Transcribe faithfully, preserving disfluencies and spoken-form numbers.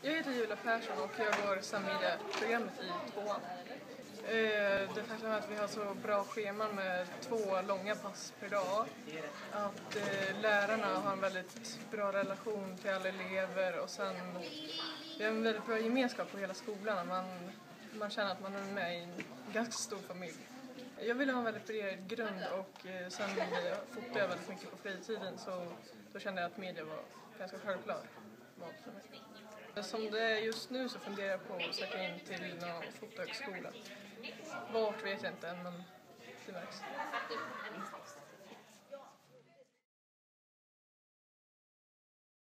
Jag heter Julia Persson och jag går sammedia-programmet i tvåan. Det faktum att vi har så bra scheman med två långa pass per dag. Att lärarna har en väldigt bra relation till alla elever och sen vi har en väldigt bra gemenskap på hela skolan. Man, man känner att man är med i en ganska stor familj. Jag ville ha en väldigt bred grund och sen fotade jag väldigt mycket på fritiden så då kände jag att media var ganska självklar. Som det är just nu så funderar jag på att söka in till någon fotohögskola. Vart vet jag inte än, men det märks.